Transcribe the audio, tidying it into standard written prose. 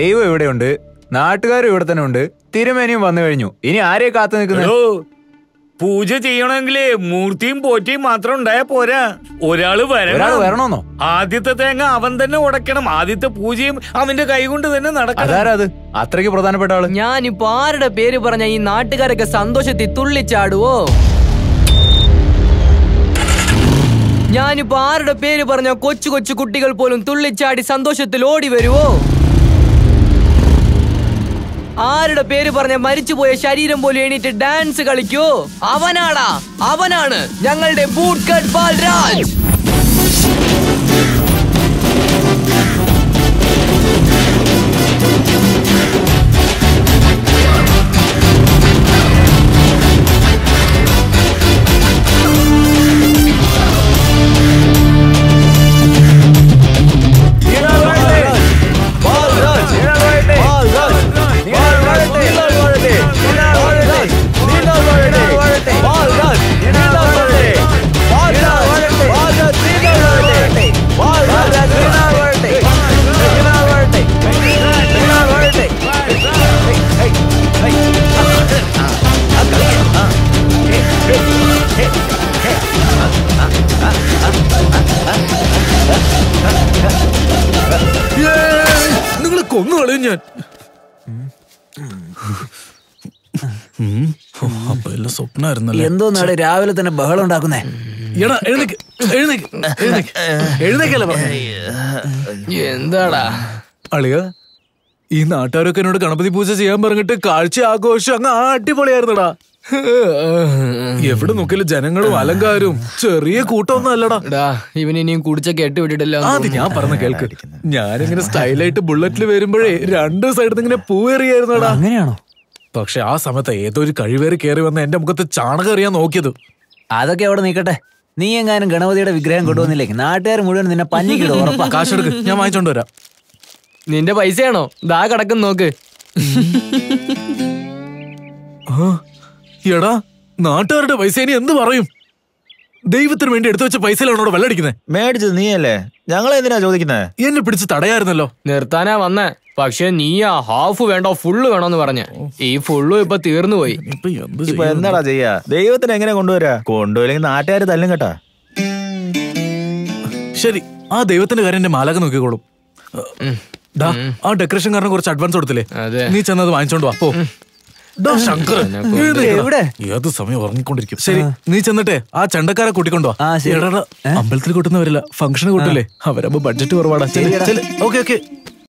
ദൈവം ഇവിടെയുണ്ട്, നാട്ടുകാരും ഇവിടെ തന്നെ ഉണ്ട്, തിരുമേനിയും വന്നു കഴിഞ്ഞു. ഇനി ആരെയെ കാത്തു നിൽക്കുന്നു? പൂജ ചെയ്യണമെങ്കിലേ മൂർത്തിയും പോറ്റിയും മാത്രം ഉണ്ടായാ പോരാ, ഒരാള് വരണോന്നോ? ആദ്യത്തെ തേങ്ങ അവൻ തന്നെ ഉടക്കണം. ആദ്യത്തെ പൂജയും അവന്റെ കൈ കൊണ്ട് തന്നെ നടക്കണം. അതാരത് അത്രയ്ക്ക് പ്രധാനപ്പെട്ട ആള്? ഞാനിപ്പോ ആരുടെ പേര് പറഞ്ഞ ഈ നാട്ടുകാരൊക്കെ സന്തോഷത്തിൽ തുള്ളിച്ചാടുവോ? ഞാനിപ്പോ ആരുടെ പേര് പറഞ്ഞ കൊച്ചു കൊച്ചു കുട്ടികൾ പോലും തുള്ളിച്ചാടി സന്തോഷത്തിൽ ഓടി വരുവോ? ആരുടെ പേര് പറഞ്ഞ മരിച്ചുപോയ ശരീരം പോലും എണീറ്റ് ഡാൻസ് കളിക്കോ? അവനാടാ, അവനാണ് ഞങ്ങളുടെ ബൂട്ട് കട്ട് ബാൽരാജ്. നിങ്ങളെ കൊന്നുകളയും ഞാൻ. അപ്പൊ എല്ലാം സ്വപ്നായിരുന്നല്ലേ? എന്തോ നാളെ രാവിലെ തന്നെ ബഹളം ഉണ്ടാക്കുന്നേ. എന്താടാ അളിയ, ഈ നാട്ടുകാരൊക്കെ എന്നോട് ഗണപതി പൂജ ചെയ്യാൻ പറഞ്ഞിട്ട് കാഴ്ച ആഘോഷം അങ്ങ് അടിപൊളിയായിരുന്നടാ. എവിടെ നോക്കിയാലും ജനങ്ങളും അലങ്കാരവും, ചെറിയ കൂട്ടമൊന്നും അല്ലടാ. ഇവൻ ഇനിയും കുടിച്ച കേട്ട് വിട്ടിട്ടില്ല. അത് ഞാൻ പറഞ്ഞ കേൾക്ക്. ഞാനിങ്ങനെ സ്റ്റൈലായിട്ട് ബുള്ളറ്റിൽ വരുമ്പോഴേ രണ്ട് സൈഡിൽ ഇങ്ങനെ പൂവേറിയായിരുന്നടാ. അങ്ങനെയാണോ? പക്ഷെ ആ സമയത്ത് ഏതോ ഒരു കഴിവേറി കയറി വന്ന് എന്റെ മുഖത്ത് ചാണകം എറിയാൻ നോക്കിയത്. അതൊക്കെ അവിടെ നീക്കട്ടെ. നീ എങ്ങാനും ഗണപതിയുടെ വിഗ്രഹം കൊണ്ടുവന്നില്ലെങ്കിൽ നാട്ടുകാർ മുഴുവൻ നിന്നെ പഞ്ഞിക്കിടും. ഉറപ്പാ. കാശെടുക്ക്, ഞാൻ വാങ്ങിച്ചോണ്ട് വരാം. നിന്റെ പൈസയാണോ? ദാ കിടക്കും നോക്ക്. എടാ, നാട്ടുകാരുടെ പൈസ ഇനി എന്ത് പറയും? ദൈവത്തിന് വേണ്ടി എടുത്തു വെച്ച പൈസയിലാണോ വെള്ളടിക്കുന്നത്? മേടിച്ചത് നീയല്ലേ, ഞങ്ങളെ എന്തിനാ ചോദിക്കുന്നത്? എന്നെ പിടിച്ച് തടയായിരുന്നല്ലോ. നിർത്താനാ വന്നേ, പക്ഷെ നീയാ ഹാഫ് വേണ്ടോ ഫുള്ള് വേണോന്ന് പറഞ്ഞ. ഈ ഫുള്ളും ഇപ്പൊ തീർന്നു പോയി. ഇപ്പൊ എന്താടാ ചെയ്യാ? ദൈവത്തിന് എങ്ങനെ കൊണ്ടുവരാ? കൊണ്ടുപോയില്ലെങ്കിൽ നാട്ടുകാര് തല്ലും കേട്ടാ. ശരി, ആ ദൈവത്തിന്റെ കാര്യം എന്റെ മാലാക നോക്കിക്കോളും. ആ ഡെക്കറേഷൻ കാരണം കുറച്ച് അഡ്വാൻസ് കൊടുത്തില്ലേ? നീ ചെന്നത് വാങ്ങിച്ചോണ്ട് വാ. ശങ്കർ ഏത് സമയം ഉറങ്ങിക്കൊണ്ടിരിക്കും. ശരി, നീ ചെന്നിട്ടേ ആ ചണ്ടക്കാരെ കൂട്ടിക്കൊണ്ടോ. അമ്പലത്തിൽ കൂട്ടുന്നവരില്ല, ഫംഗ്ഷന് കൂട്ടില്ലേ? അവരാകുമ്പോ ബഡ്ജറ്റ് കുറവാടാ. Okay okay.